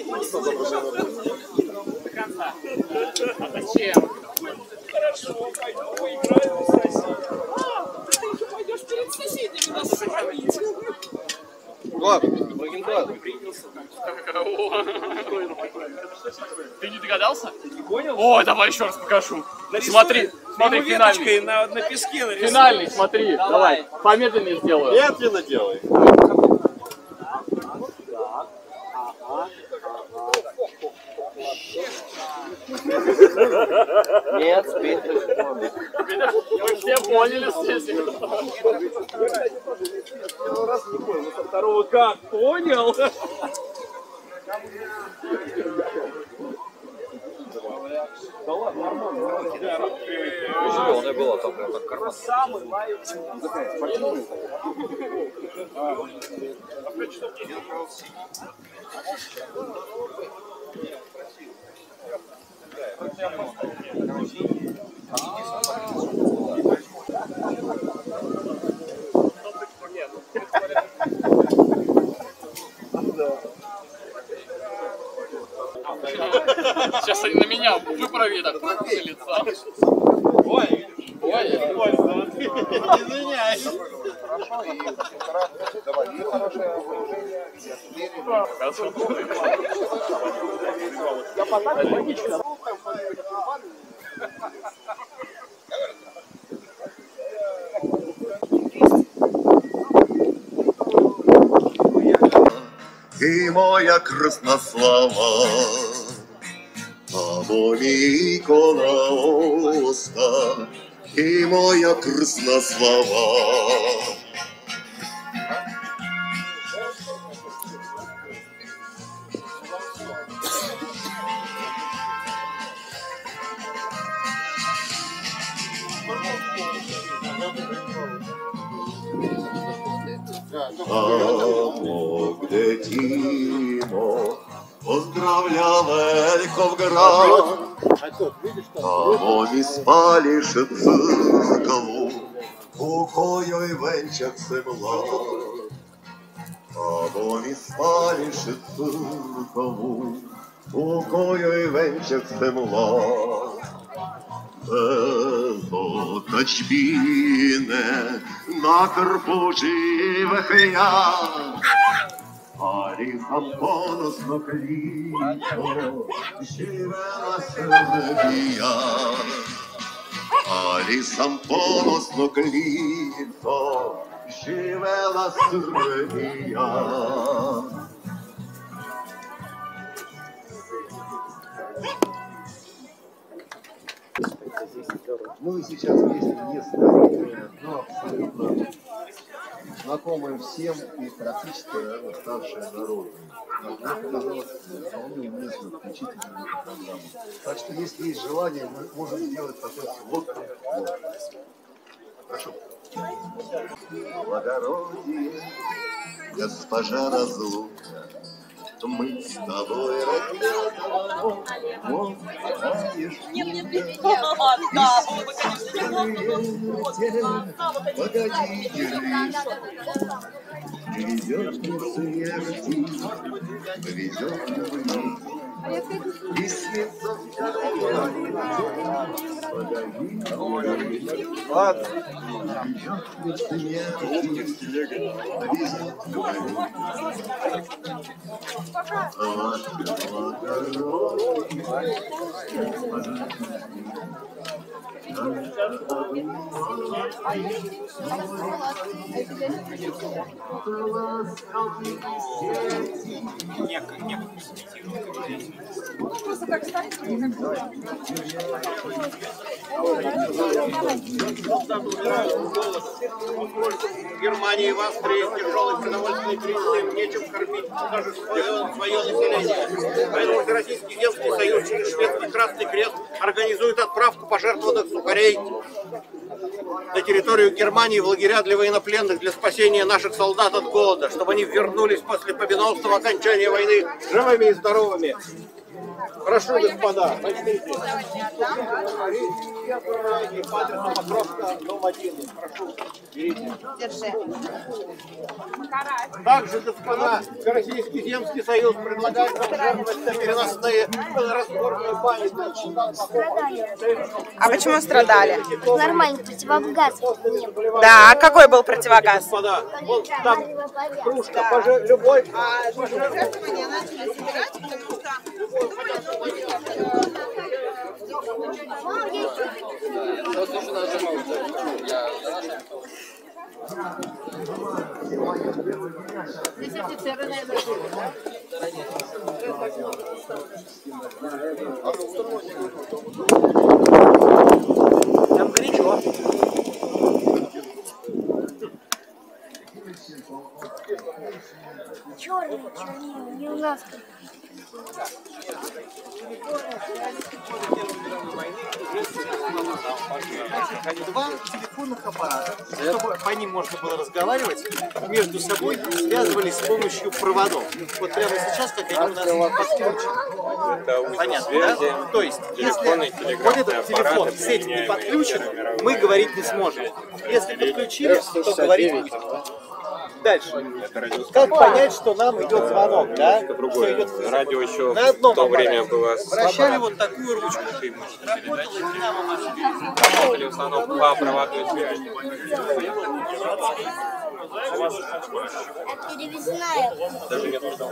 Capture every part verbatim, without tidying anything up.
До конца. А зачем? Хорошо, пойду поиграю с соседями. А, ты еще пойдешь перед соседями нас сравнить. Ладно, Багендад. Ты не догадался? Не понял? Ой, давай еще раз покажу. Нарисуй. Смотри, смотри, финальный. На, на песке нарисуй. Финальный, смотри, давай. Помедленнее сделаю. Медленно делай. Нет, спит. Мы все поняли здесь. Первый раз не понял, но со второго как понял. Да ладно, нормально. Зеленая была там прям как карман. Самый лающий. Сейчас они на меня выправили так лица. Ой, ой, извиняюсь. Давай, и хорошее вооружение. Я потом логично. І моя краснослава, або мій колоска, і моя краснослава. Амо, где Тимо поздравлял Эльховград, амо не спалишь церкову, укою венчак семла. Амо не спалишь церкову, укою венчак семла. Точбіне на керпу живих я, Аріхам поносно кліто, живела Сербія. Арісам поносно кліто, живела Сербія. Мы сейчас песни не знакомые, но абсолютно знакомые всем и практически, наверное, ставшие народными. Мне показалось, вполне уместно включить эту программу. Так что, если есть желание, мы можем сделать такой вот. Прошу. Благородие, госпожа разлука, мы с тобой рядом, вот знаешь, погоди, держись, приведет к смерти, приведет к любви, и снится погоди, Ладно. приведет к смерти, приведет к любви. Просто так ставить, как В Германии и в Австрии тяжелый продовольственный кризис, им нечем кормить даже свое, свое население. Поэтому Всероссийский Земский союз через Шведский Красный Крест организует отправку пожертвованных сухарей на территорию Германии в лагеря для военнопленных для спасения наших солдат от голода, чтобы они вернулись после победоносного окончания войны живыми и здоровыми. Прошу, господа, начните. По адресу Покровска, дом один. Прошу, берите. Держи. Также, господа, Российский земский союз предлагает вам жертвовать на переносные разборные бани. А почему страдали? Нормально, противогаз не было. Да, а какой был противогаз? Господа, вот там кружка, пожи- любой. А жертвования начали собирать, Там горячо. Черный, черный, не у нас. Два телефонных аппарата, чтобы по ним можно было разговаривать, между собой связывались с помощью проводов. Вот прямо сейчас, как они у нас подключены. Понятно, да? То есть, если вот этот телефон с этим не подключен, мы говорить не сможем. Если подключили, то говорить будем. Дальше. Как понять, что нам идет звонок, да? Что идет Радио еще на одном в то время аппарате. было Вращали вот такую ручку. или в основном по проводной связи. Перевесная. Даже нет нужды.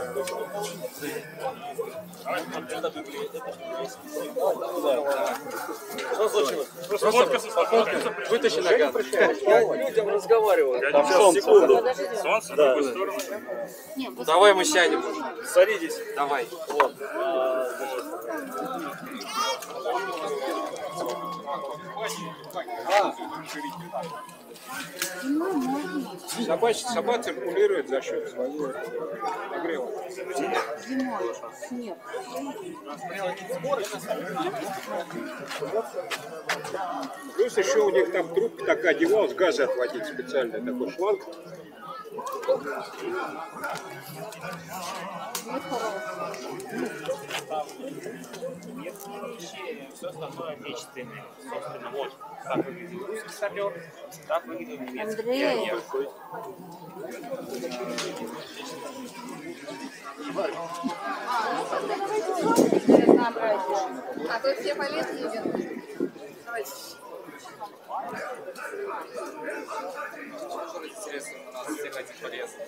Что случилось? Вытащи нога. Я людям разговариваю. Там солнце. Секунду. Солнце в другую сторону. Давай мы сядем. Садитесь. Давай. Вот. Собака, собака циркулирует за счет своего нагрева. Плюс еще у них там трубка такая, девалась, газы отводить специально, такой шланг. Все остальное отечественное. Собственно, вот так выглядит русский сапер, так выглядит немецкий пионер. А тут все полезные идет. Давайте. Интересно, у нас всех этих полезных.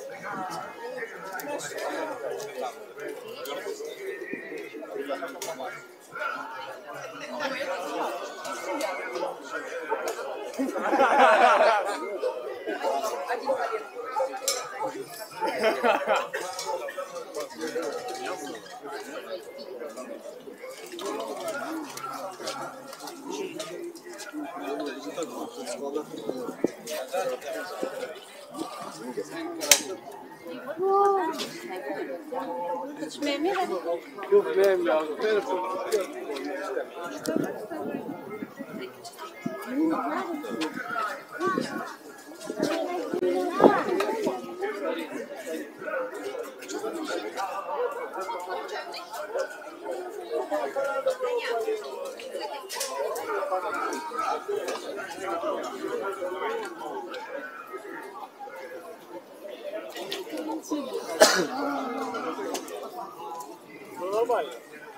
Ну, нормально.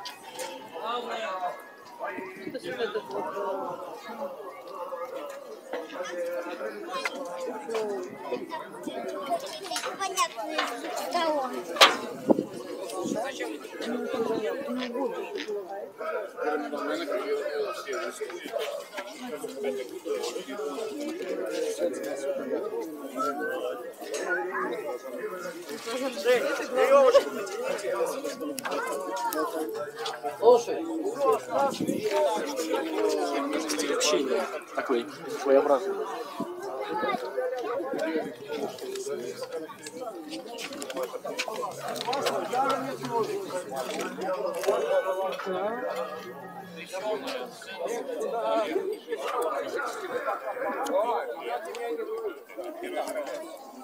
Понятно, кого. Слушай, Стиль общения такой своеобразный.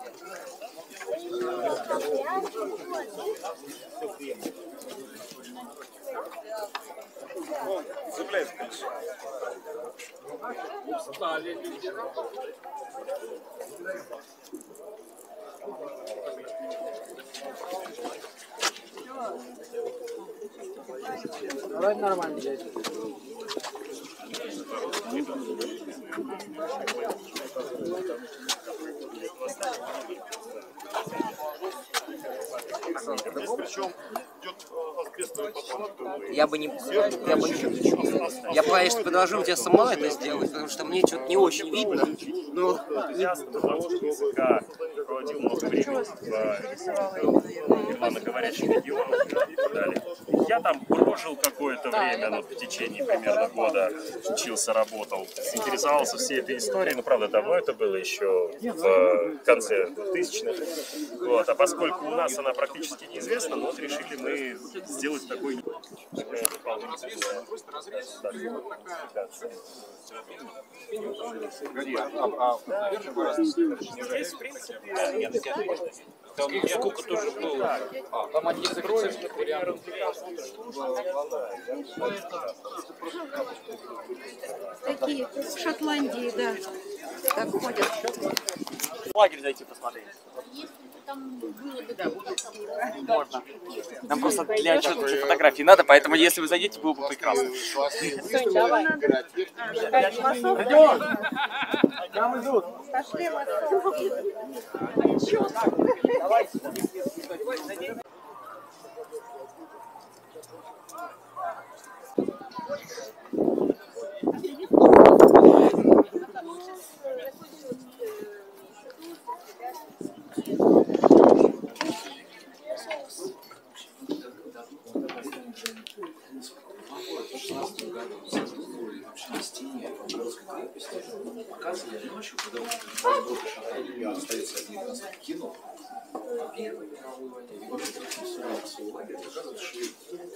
Цепляется колесо. Устали люди работать. Вроде нормально здесь. Причем идет воскресный поток. Я бы не... Я, бы не, я конечно, предложил тебе самому это сделать, потому что мне что-то не очень видно. Но... Я для того, чтобы как проводил много времени в германоговорящих регионах и так далее. Я там прожил какое-то время, ну, в течение примерно года, учился, работал, интересовался всей этой историей. Ну, правда, давно это было, еще в конце двухтысячных. Вот. А поскольку у нас она практически неизвестна, ну, вот решили мы сделать такой дополнительный. Здесь, в принципе, там сколько тоже было. Там они закроют, например, Такие в Шотландии, да. Так ходят. В лагерь зайти посмотреть. Можно. Нам просто для отчетных фотографий надо, поэтому если вы зайдете, было бы прекрасно. Там идут. Пошли, Показывали ночью, когда уже остается один раз в кино. А Первой мировой войне и вообще такие все лагеря показывают шли.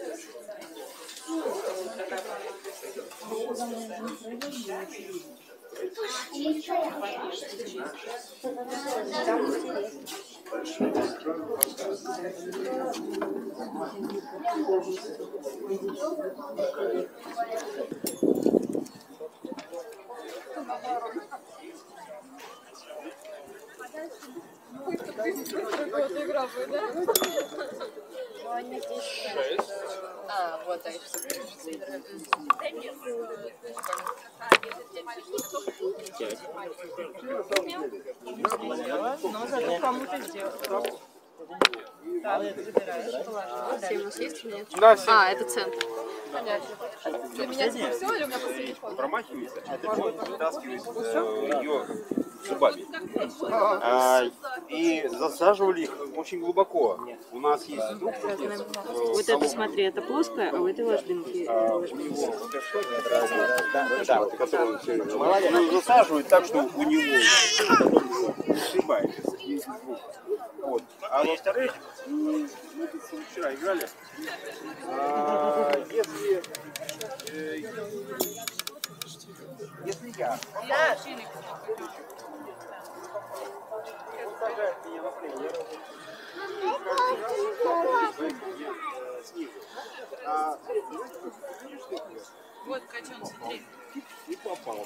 А, вот, а еще но зато кому-то сделал. Да, все у нас есть или нет? Да, все. А, это центр. Понятно. У меня здесь все или у меня после телефона? Промахивается, а телефон вытаскивает ее зубами. А, и засаживали их очень глубоко. У нас есть зуб. Вот это, смотри, это плоское, а у этой ложбинки. Да, вот, который он все время засаживает так, что у него сшибается. Вот. А во-вторых, вчера играли, а, если, э, если я сажает меня на плен, я снизу. А Вот, Катюн, смотри. и попал.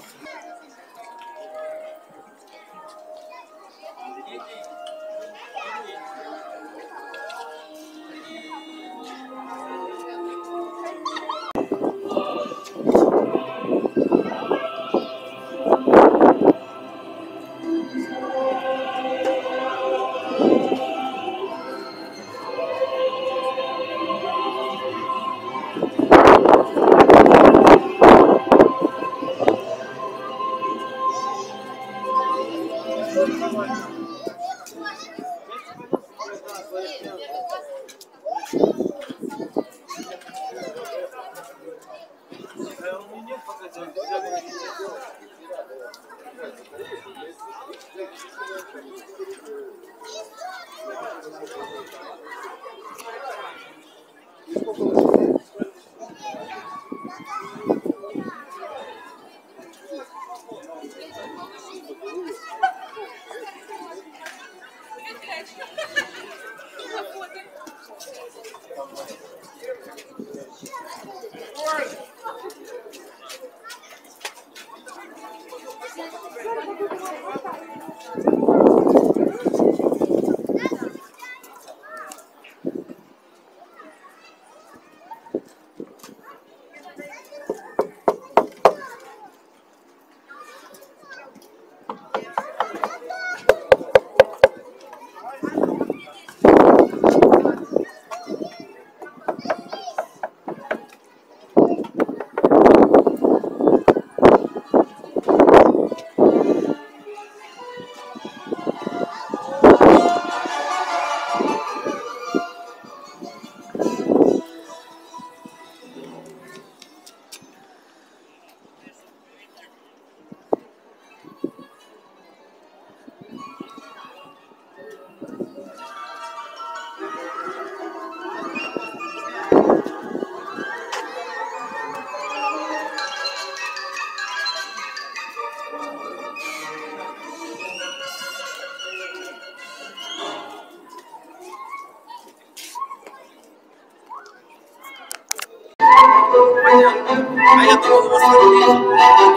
А я думал, его смотреть.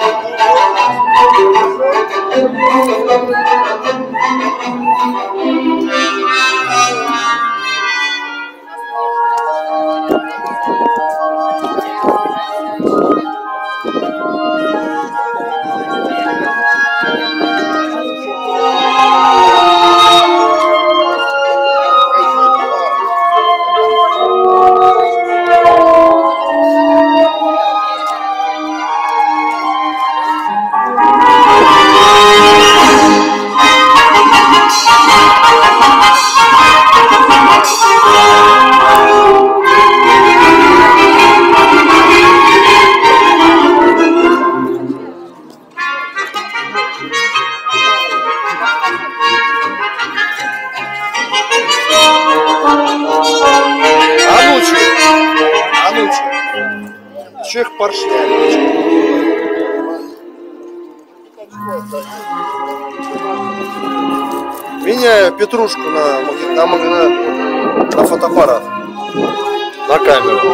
Че их поршняли? Меняю петрушку на, на, на, на фотоаппарат, на камеру.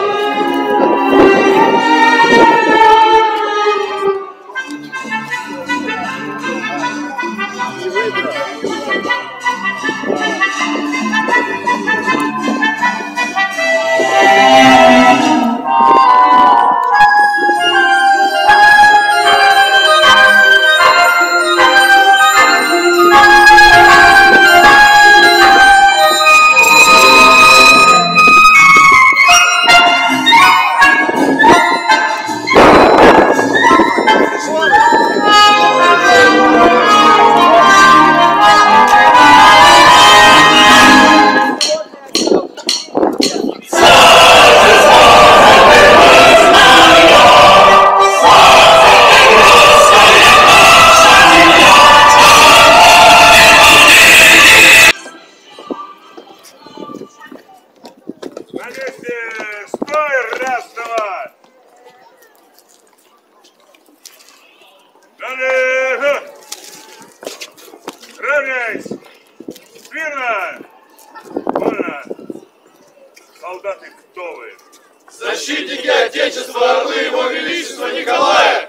Солдаты, кто вы? Защитники Отечества, орлы Его Величества Николая!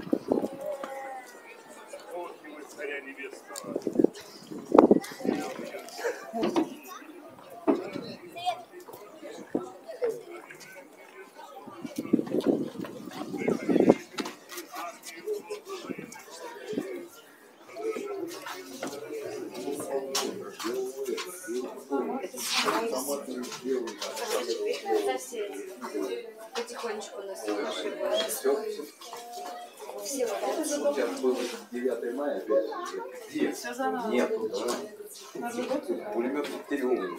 Полки вы царя небесного. Потихонечку у нас У тебя было девятое мая опять. Где? все заново. Нет, да. Пулемет Кириллович.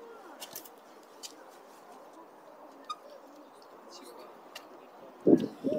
Спасибо.